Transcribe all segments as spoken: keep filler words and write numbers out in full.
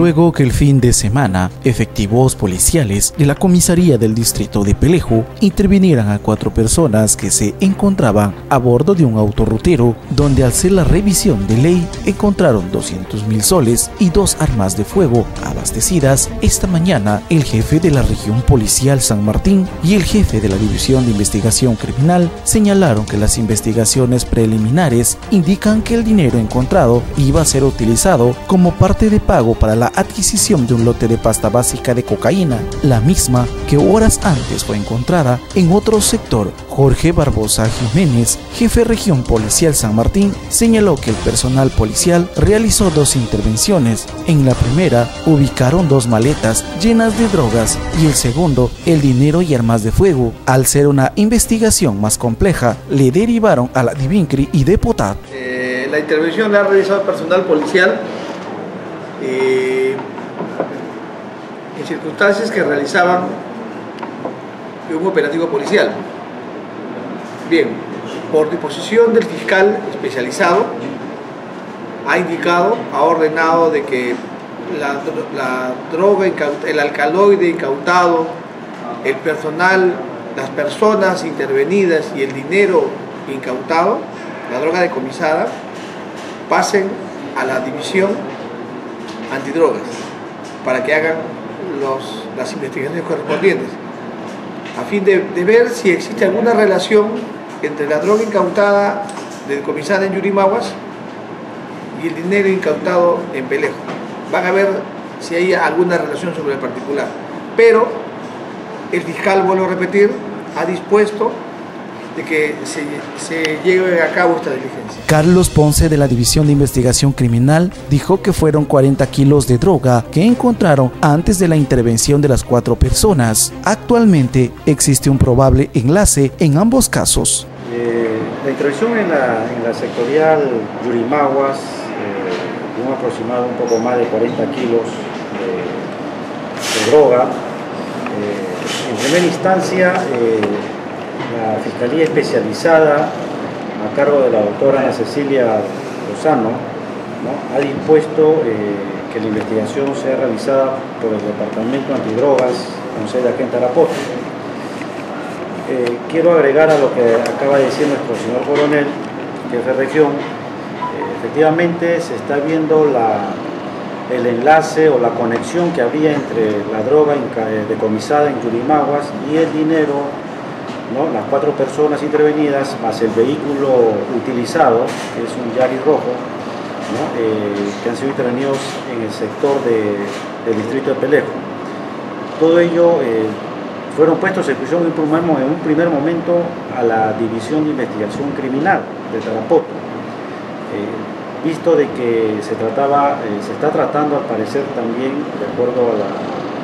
Luego que el fin de semana, efectivos policiales de la comisaría del distrito de Pelejo intervinieran a cuatro personas que se encontraban a bordo de un autorrutero, donde al hacer la revisión de ley encontraron doscientos mil soles y dos armas de fuego abastecidas. Esta mañana, el jefe de la región policial San Martín y el jefe de la división de investigación criminal señalaron que las investigaciones preliminares indican que el dinero encontrado iba a ser utilizado como parte de pago para la adquisición de un lote de pasta básica de cocaína, la misma que horas antes fue encontrada en otro sector. Jorge Barbosa Jiménez, jefe de región policial San Martín, señaló que el personal policial realizó dos intervenciones. En la primera, ubicaron dos maletas llenas de drogas y el segundo, el dinero y armas de fuego. Al ser una investigación más compleja, le derivaron a la Divincri y Deputat. Eh, la intervención la ha realizado el personal policial eh, en circunstancias que realizaban un operativo policial. Bien, por disposición del fiscal especializado, ha indicado, ha ordenado de que la, la droga, el alcaloide incautado, el personal, las personas intervenidas y el dinero incautado, la droga decomisada, pasen a la división antidrogas para que hagan los, las investigaciones correspondientes, a fin de, de ver si existe alguna relación entre la droga incautada, decomisada en Yurimaguas, y el dinero incautado en Pelejo. Van a ver si hay alguna relación sobre el particular. Pero el fiscal, vuelvo a repetir, ha dispuesto de que se, se lleve a cabo esta diligencia. Carlos Ponce, de la División de Investigación Criminal, dijo que fueron cuarenta kilos de droga que encontraron antes de la intervención de las cuatro personas. Actualmente existe un probable enlace en ambos casos. Eh, la intervención en la, en la sectorial Yurimaguas, eh, de un aproximado un poco más de cuarenta kilos de, de droga. Eh, en primera instancia, eh, la Fiscalía Especializada, a cargo de la doctora Ana Cecilia Lozano, ¿no?, ha dispuesto eh, que la investigación sea realizada por el Departamento Antidrogas con sede aquí en Tarapoto. Eh, quiero agregar a lo que acaba de decir nuestro señor coronel, jefe de región. Eh, efectivamente se está viendo la, el enlace o la conexión que había entre la droga decomisada en Yurimaguas y el dinero, ¿no?, las cuatro personas intervenidas más el vehículo utilizado, que es un Yaris rojo, ¿no?, eh, que han sido intervenidos en el sector de, del distrito de Pelejo. Todo ello eh, fueron puestos en ejecución en un primer momento a la División de Investigación Criminal de Tarapoto, eh, visto de que se trataba, eh, se está tratando al parecer también, de acuerdo a la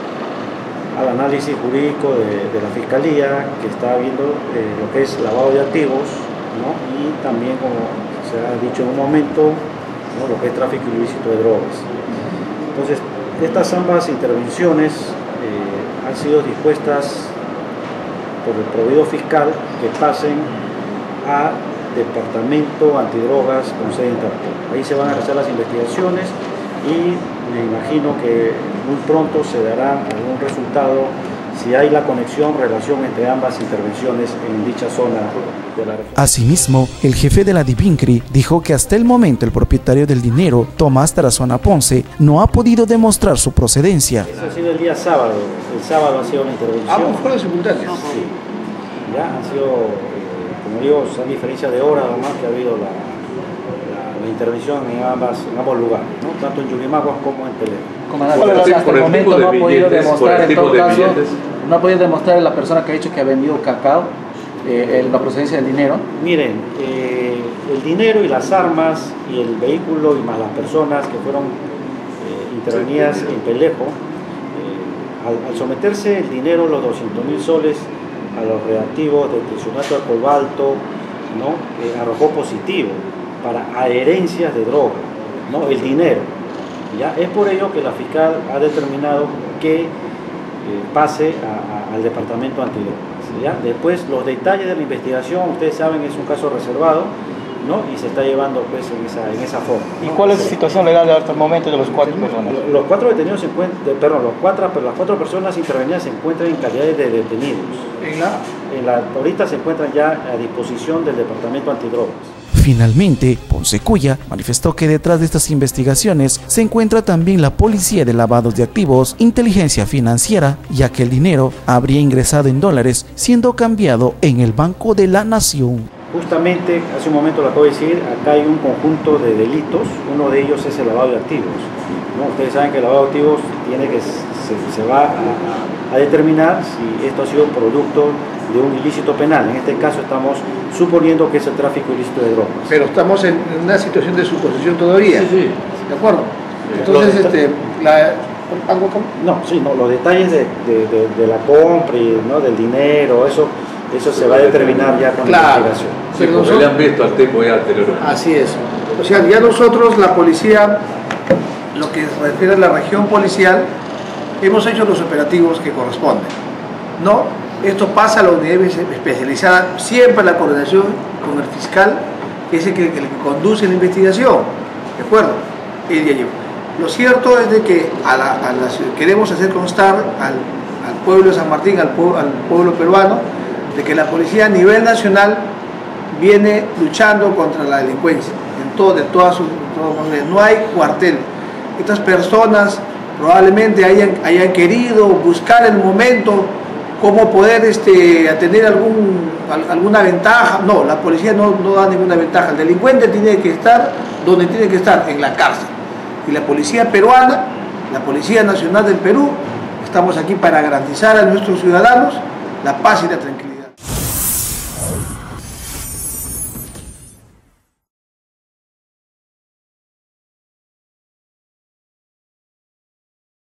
al análisis jurídico de, de la Fiscalía, que está viendo eh, lo que es lavado de activos, ¿no?, y también, como se ha dicho en un momento, ¿no?, lo que es tráfico ilícito de drogas. Entonces, estas ambas intervenciones eh, han sido dispuestas por el proveedor fiscal que pasen a Departamento Antidrogas con sede en Tarapoto. Ahí se van a realizar las investigaciones y me imagino que muy pronto se dará algún resultado si hay la conexión, relación entre ambas intervenciones en dicha zona de la región. Asimismo, el jefe de la Divincri dijo que hasta el momento el propietario del dinero, Tomás Tarazona Ponce, no ha podido demostrar su procedencia. Eso ha sido el día sábado, el sábado ha sido una intervención. ¿Ambos fueron simultáneos? Sí, ya han sido, eh, como digo, son diferencias de horas además que ha habido la, la, la intervención en, ambas, en ambos lugares, ¿no?, tanto en Yurimaguas como en Pelejo. Comandante, pero hasta el momento no ha podido demostrar, en todo caso, no ha podido demostrar la persona que ha dicho que ha vendido cacao, eh, la procedencia del dinero. Miren, eh, el dinero y las armas y el vehículo y más las personas que fueron eh, intervenidas en Pelejo, eh, al, al someterse el dinero, los doscientos mil soles, a los reactivos del tensionato de cobalto, ¿no?, eh, arrojó positivo para adherencias de droga, ¿no?, el dinero. ¿Ya? Es por ello que la fiscal ha determinado que eh, pase a, a, al Departamento Antidrogas. ¿Ya? Después, los detalles de la investigación, ustedes saben, es un caso reservado ¿no? Y se está llevando pues en esa, en esa forma, ¿no? ¿Y cuál es la situación legal hasta el momento de los cuatro personas? Los cuatro detenidos se encuentran, perdón, los cuatro, las cuatro personas intervenidas se encuentran en calidad de detenidos. ¿En la? En la, ahorita se encuentran ya a disposición del Departamento Antidrogas. Finalmente, Ponce Cuya manifestó que detrás de estas investigaciones se encuentra también la Policía de Lavados de Activos, Inteligencia Financiera, ya que el dinero habría ingresado en dólares siendo cambiado en el Banco de la Nación. Justamente, hace un momento lo acabo de decir, acá hay un conjunto de delitos, uno de ellos es el lavado de activos, ¿no? Ustedes saben que el lavado de activos tiene que, se, se va a, a determinar si esto ha sido producto de un ilícito penal. En este caso estamos suponiendo que es el tráfico ilícito de drogas. Pero estamos en una situación de suposición todavía. Sí, sí. ¿De acuerdo? Entonces, este, la, ¿algo con? No, sí, no, los detalles de, de, de, de la compra y, ¿no? del dinero, eso, eso se va a determinar ya con claro, la investigación. Sí, porque nosotros, le han visto al tipo ya anteriormente. Así es. O sea, ya nosotros, la policía, lo que se refiere a la región policial, hemos hecho los operativos que corresponden, ¿no? Esto pasa a la unidad especializada, siempre la coordinación con el fiscal, que es el que, el que conduce la investigación, ¿de acuerdo? Él ya lleva. Lo cierto es de que a la, a la, queremos hacer constar al, al pueblo de San Martín, al pueblo, al pueblo peruano, de que la policía a nivel nacional viene luchando contra la delincuencia, en todo, de todas sus, todo, no hay cuartel. Estas personas probablemente hayan, hayan querido buscar el momento cómo poder este, tener algún, alguna ventaja. No, la policía no, no da ninguna ventaja. El delincuente tiene que estar donde tiene que estar, en la cárcel. Y la policía peruana, la Policía Nacional del Perú, estamos aquí para garantizar a nuestros ciudadanos la paz y la tranquilidad.